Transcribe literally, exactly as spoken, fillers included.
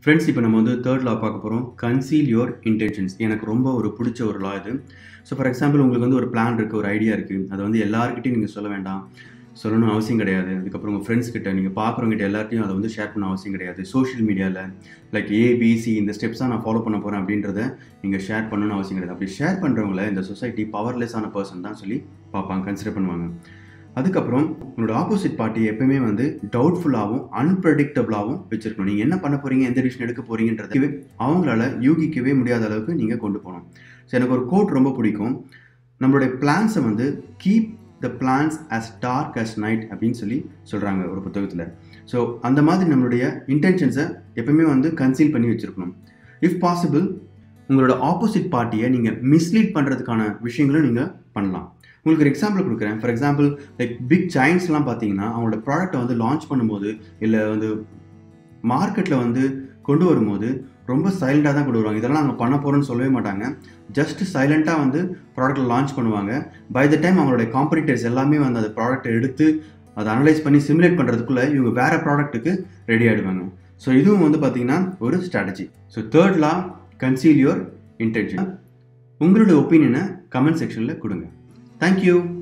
Friends, இப்போ நம்ம வந்து தேர்ட் லா பார்க்க போகிறோம். Conceal your intentions. எனக்கு ரொம்ப ஒரு பிடிச்ச ஒரு லா இது. ஸோ ஃபார் எக்ஸாம்பிள், உங்களுக்கு வந்து ஒரு பிளான் இருக்குது, ஒரு ஐடியா இருக்குது. அதை வந்து எல்லாருக்கிட்டையும் நீங்கள் சொல்ல வேண்டாம், சொல்லணும் அவசியம் கிடையாது. அதுக்கப்புறம் உங்கள் ஃப்ரெண்ட்ஸ் கிட்ட, நீங்கள் பார்க்குறவங்ககிட்ட எல்லாத்தையும் அதை வந்து ஷேர் பண்ண அவசியம் கிடையாது. சோஷியல் மீடியாவில் லைக் ஏபிசி இந்த ஸ்டெப்ஸாக நான் ஃபாலோ பண்ண போகிறேன் அப்படின்றத நீங்கள் ஷேர் பண்ணணும்னு அவசியம் கிடையாது. அப்படி ஷேர் பண்ணுறவங்கள இந்த சொசைட்டி பவர்லெஸ்ஸான பர்சன் தான் சொல்லி பார்ப்பாங்க, கன்சிடர் பண்ணுவாங்க. அதுக்கப்புறம் உங்களோட ஆப்போசிட் பார்ட்டியை எப்பவுமே வந்து டவுட்ஃபுல்லாகவும் அன்பிரடிக்டபிளாகவும் வச்சிருக்கணும். நீங்கள் என்ன பண்ண போகிறீங்க, எந்த டிசிஷன் எடுக்க போகிறீங்கன்றது அவங்களால யூகிக்கவே முடியாத அளவுக்கு நீங்கள் கொண்டு போகணும். ஸோ எனக்கு ஒரு கோட் ரொம்ப பிடிக்கும். நம்மளுடைய பிளான்ஸை வந்து keep the plans as dark as night அப்படின்னு சொல்லி சொல்கிறாங்க ஒரு புத்தகத்தில். ஸோ அந்த மாதிரி நம்மளுடைய இன்டென்ஷன்ஸை எப்பவுமே வந்து கன்சீல் பண்ணி வச்சுருக்கணும். இஃப் பாசிபிள் உங்களோட ஆப்போசிட் பார்ட்டியை நீங்கள் மிஸ்லீட் பண்ணுறதுக்கான விஷயங்களும் நீங்கள் பண்ணலாம். உங்களுக்கு ஒரு எக்ஸாம்பிள் கொடுக்குறேன். ஃபார் எக்ஸாம்பிள், லைக் பிக் ஜாயின்ட்ஸ்லாம் பார்த்தீங்கன்னா அவங்களோட ப்ராடக்ட்டை வந்து லான்ச் பண்ணும்போது இல்லை வந்து மார்க்கெட்டில் வந்து கொண்டு வரும்போது ரொம்ப சைலண்டாக தான் கொண்டு வருவாங்க. இதெல்லாம் நாங்கள் பண்ண போகிறோன்னு சொல்லவே மாட்டாங்க. ஜஸ்ட் சைலண்ட்டாக வந்து ப்ராடக்ட்டை லான்ச் பண்ணுவாங்க. பை த டைம் அவங்களுடைய காம்படிட்டர்ஸ் எல்லாமே வந்து அந்த ப்ராடக்ட்டை எடுத்து அதை அனலைஸ் பண்ணி சிமுலேட் பண்ணுறதுக்குள்ளே இவங்க வேறு ப்ராடக்ட்டுக்கு ரெடி ஆகிடுவாங்க. ஸோ இதுவும் வந்து பார்த்தீங்கன்னா ஒரு strategy. So third law, conceal your intention. உங்களுடைய ஒப்பீனியனை கமெண்ட் செக்ஷனில் கொடுங்க. Thank you.